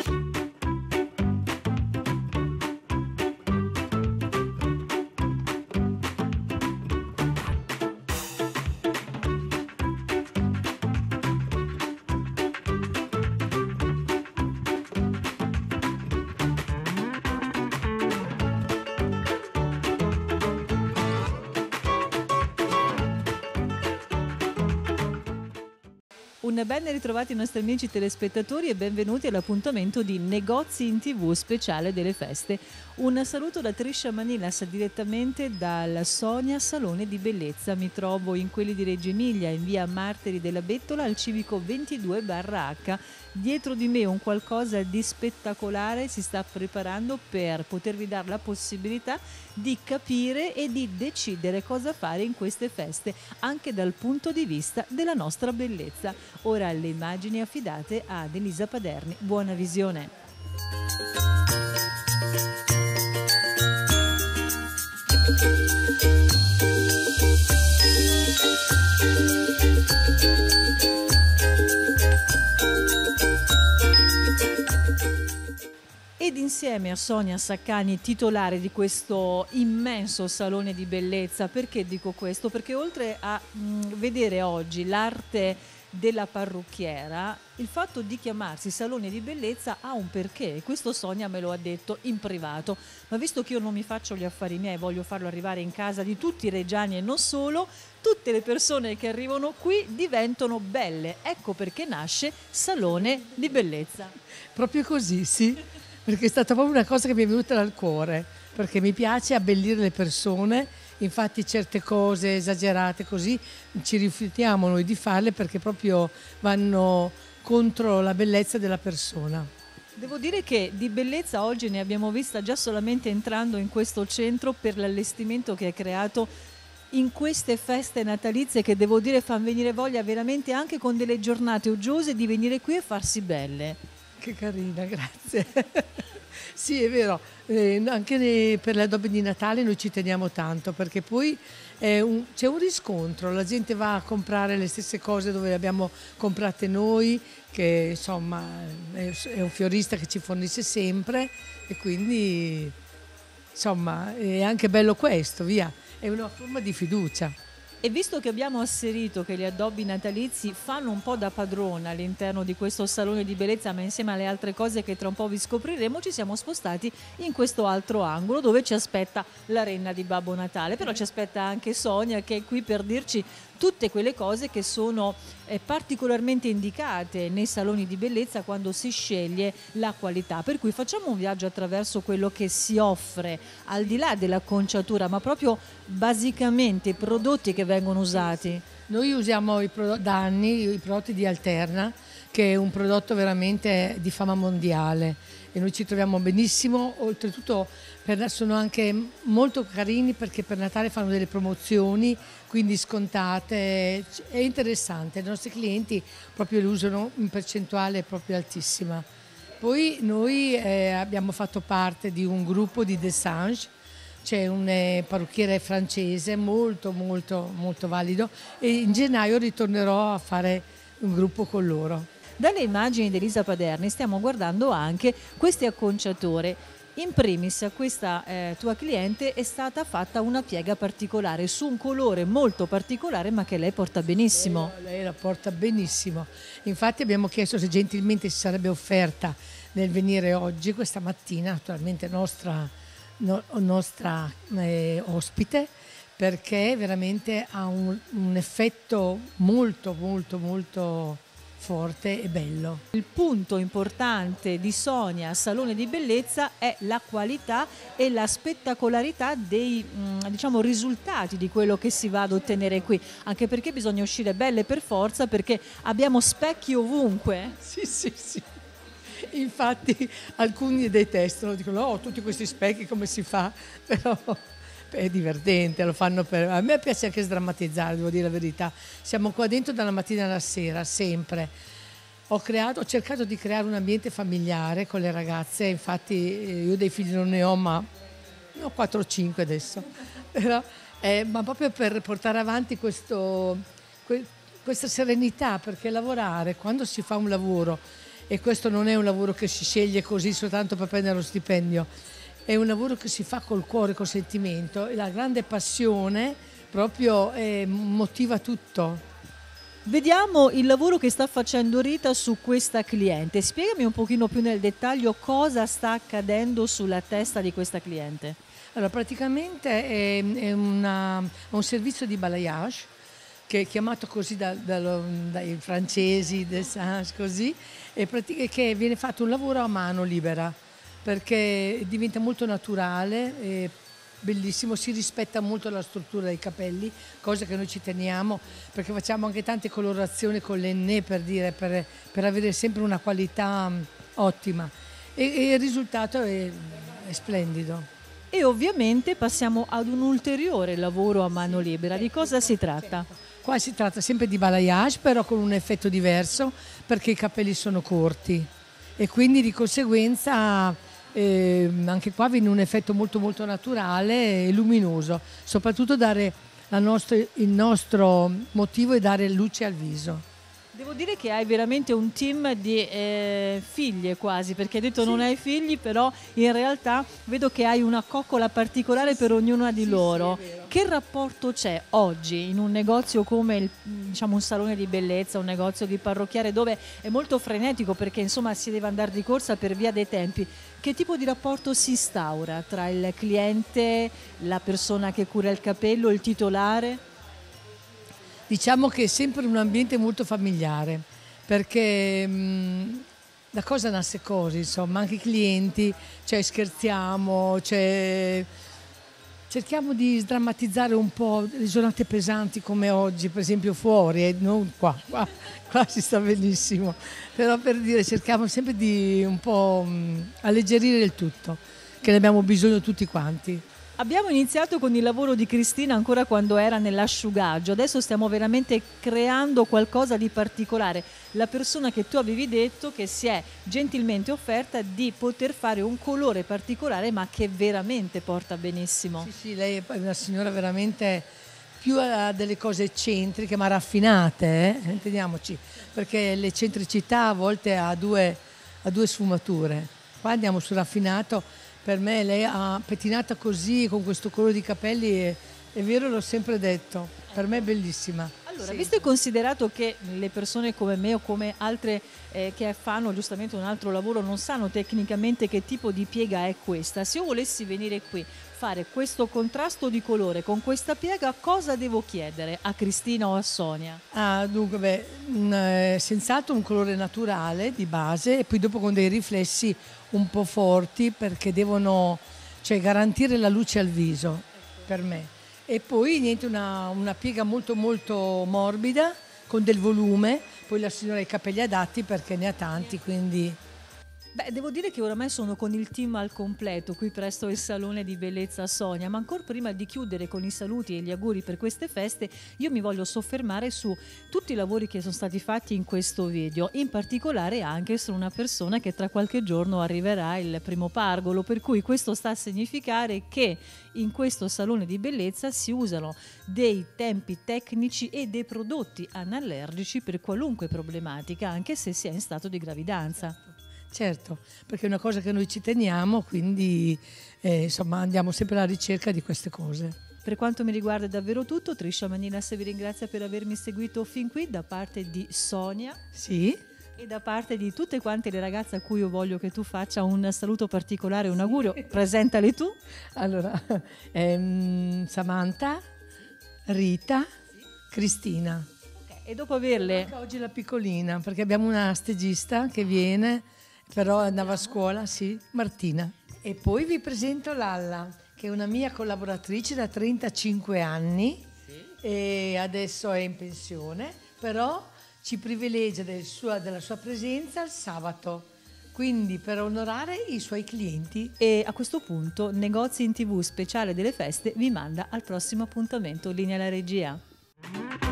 Un ben ritrovati i nostri amici telespettatori e benvenuti all'appuntamento di Negozi in TV speciale delle feste. Un saluto da Trisha Manilas direttamente dal Sonia Salone di Bellezza. Mi trovo in quelli di Reggio Emilia, in via Martiri della Bettola, al civico 22/H. Dietro di me un qualcosa di spettacolare si sta preparando per potervi dare la possibilità di capire e di decidere cosa fare in queste feste, anche dal punto di vista della nostra bellezza. Ora le immagini affidate ad Elisa Paderni. Buona visione. Ed insieme a Sonia Saccani, titolare di questo immenso salone di bellezza. Perché dico questo? Perché oltre a vedere oggi l'arte della parrucchiera, il fatto di chiamarsi salone di bellezza ha un perché. Questo Sonia me lo ha detto in privato, ma visto che io non mi faccio gli affari miei, voglio farlo arrivare in casa di tutti i reggiani e non solo, tutte le persone che arrivano qui diventano belle. Ecco perché nasce Salone di Bellezza. Proprio così, sì, perché è stata proprio una cosa che mi è venuta dal cuore, perché mi piace abbellire le persone. Infatti certe cose esagerate così ci rifiutiamo noi di farle perché proprio vanno contro la bellezza della persona. Devo dire che di bellezza oggi ne abbiamo vista già solamente entrando in questo centro per l'allestimento che è creato in queste feste natalizie, che devo dire fanno venire voglia veramente, anche con delle giornate uggiose, di venire qui e farsi belle. Che carina, grazie. Sì, è vero, anche per le addobbi di Natale noi ci teniamo tanto, perché poi c'è un riscontro, la gente va a comprare le stesse cose dove le abbiamo comprate noi, che insomma è un fiorista che ci fornisce sempre, e quindi insomma è anche bello questo, via, è una forma di fiducia. E visto che abbiamo asserito che gli addobbi natalizi fanno un po' da padrona all'interno di questo salone di bellezza, ma insieme alle altre cose che tra un po' vi scopriremo, ci siamo spostati in questo altro angolo dove ci aspetta la renna di Babbo Natale. Però ci aspetta anche Sonia, che è qui per dirci tutte quelle cose che sono particolarmente indicate nei saloni di bellezza quando si sceglie la qualità. Per cui facciamo un viaggio attraverso quello che si offre al di là dell'acconciatura, ma proprio basicamente i prodotti che vengono usati. Noi usiamo da anni i prodotti di Alterna, che è un prodotto veramente di fama mondiale, e noi ci troviamo benissimo. Oltretutto sono anche molto carini perché per Natale fanno delle promozioni, quindi scontate, è interessante. I nostri clienti proprio lo usano in percentuale proprio altissima. Poi noi abbiamo fatto parte di un gruppo di Dessange. C'è un parrucchiere francese molto molto molto valido, e in gennaio ritornerò a fare un gruppo con loro. Dalle immagini di Elisa Paderni stiamo guardando anche queste acconciature. In primis a questa tua cliente è stata fatta una piega particolare su un colore molto particolare, ma che lei porta benissimo. Lei la porta benissimo. Infatti abbiamo chiesto se gentilmente si sarebbe offerta nel venire oggi, questa mattina, naturalmente nostra ospite, perché veramente ha un effetto molto molto molto forte e bello. Il punto importante di Sonia Salone di Bellezza è la qualità e la spettacolarità dei diciamo risultati di quello che si va ad ottenere qui, anche perché bisogna uscire belle per forza, perché abbiamo specchi ovunque. Sì, sì, sì. Infatti alcuni detestano, dicono oh, tutti questi specchi come si fa, però è divertente, lo fanno a me piace anche sdrammatizzare, devo dire la verità. Siamo qua dentro dalla mattina alla sera, sempre. Ho cercato di creare un ambiente familiare con le ragazze, infatti io dei figli non ne ho, ma ne ho 4 o 5 adesso, però, ma proprio per portare avanti questa serenità, perché lavorare, quando si fa un lavoro e questo non è un lavoro che si sceglie così soltanto per prendere lo stipendio, è un lavoro che si fa col cuore, col sentimento, e la grande passione proprio motiva tutto. Vediamo il lavoro che sta facendo Rita su questa cliente. Spiegami un pochino più nel dettaglio cosa sta accadendo sulla testa di questa cliente. Allora, praticamente è un servizio di balayage, che è chiamato così dai francesi, così, che viene fatto un lavoro a mano libera, perché diventa molto naturale, bellissimo, si rispetta molto la struttura dei capelli, cosa che noi ci teniamo, perché facciamo anche tante colorazioni con l'ennè, per avere sempre una qualità ottima, e il risultato è splendido. E ovviamente passiamo ad un ulteriore lavoro a mano libera. Di cosa si tratta? Qua si tratta sempre di balayage, però con un effetto diverso, perché i capelli sono corti e quindi di conseguenza anche qua viene un effetto molto molto naturale e luminoso, soprattutto dare il nostro motivo è dare luce al viso. Devo dire che hai veramente un team di figlie quasi, perché hai detto non hai figli, però in realtà vedo che hai una coccola particolare per ognuna di loro. Che rapporto c'è oggi in un negozio come diciamo un salone di bellezza, un negozio di parrucchiere, dove è molto frenetico perché insomma si deve andare di corsa per via dei tempi? Che tipo di rapporto si instaura tra il cliente, la persona che cura il capello, il titolare? Diciamo che è sempre un ambiente molto familiare, perché da cosa nasce cosa, insomma, anche i clienti, cioè scherziamo, cerchiamo di sdrammatizzare un po' le giornate pesanti come oggi, per esempio fuori, non qua si sta benissimo, però per dire cerchiamo sempre di un po' alleggerire il tutto, che ne abbiamo bisogno tutti quanti. Abbiamo iniziato con il lavoro di Cristina ancora quando era nell'asciugaggio, adesso stiamo veramente creando qualcosa di particolare. La persona che tu avevi detto che si è gentilmente offerta di poter fare un colore particolare ma che veramente porta benissimo. Sì, lei è una signora veramente più a delle cose eccentriche ma raffinate, intendiamoci, perché l'eccentricità a volte ha due sfumature. Qua andiamo sul raffinato. Per me lei ha pettinata così, con questo colore di capelli, è vero, l'ho sempre detto, per me è bellissima. Allora, sì. Visto e considerato che le persone come me o come altre che fanno giustamente un altro lavoro non sanno tecnicamente che tipo di piega è questa, se io volessi venire qui, fare questo contrasto di colore con questa piega, cosa devo chiedere a Cristina o a Sonia? Dunque, senz'altro un colore naturale di base e poi dopo con dei riflessi un po' forti perché devono garantire la luce al viso, per me. E poi niente, una piega molto molto morbida con del volume, poi la signora ha i capelli adatti perché ne ha tanti, quindi... Beh, devo dire che oramai sono con il team al completo qui presso il Salone di Bellezza Sonia, ma ancora prima di chiudere con i saluti e gli auguri per queste feste, io mi voglio soffermare su tutti i lavori che sono stati fatti in questo video, in particolare anche su una persona che tra qualche giorno arriverà il primo pargolo, per cui questo sta a significare che in questo salone di bellezza si usano dei tempi tecnici e dei prodotti anallergici per qualunque problematica, anche se si è in stato di gravidanza. Certo, perché è una cosa che noi ci teniamo, quindi insomma andiamo sempre alla ricerca di queste cose. Per quanto mi riguarda è davvero tutto. Trisha Manilas vi ringrazia per avermi seguito fin qui da parte di Sonia. Sì. E da parte di tutte quante le ragazze a cui io voglio che tu faccia un saluto particolare, un augurio. Presentali tu. Allora, Samantha, Rita, Cristina. E dopo averle... Anche oggi la piccolina, perché abbiamo una stagista che viene, però andava a scuola, sì, Martina. E poi vi presento Lalla, che è una mia collaboratrice da 35 anni e adesso è in pensione, però ci privilegia della sua presenza il sabato, quindi per onorare i suoi clienti. E a questo punto Negozi in TV speciale delle feste vi manda al prossimo appuntamento. Linea alla regia.